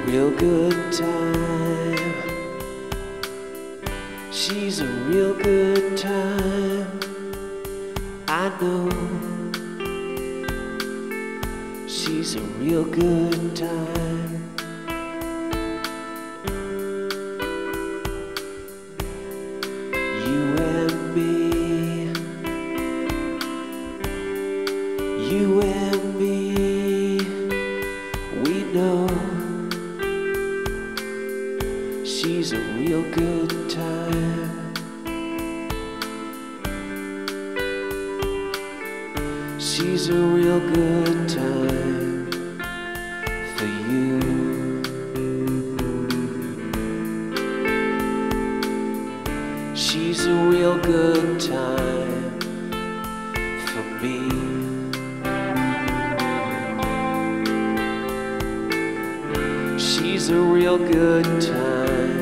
real good time. She's a real good time. I know she's a real good time. You and me, you and me, we know she's a real good time. She's a real good time for you. She's a real good time for me. She's a real good time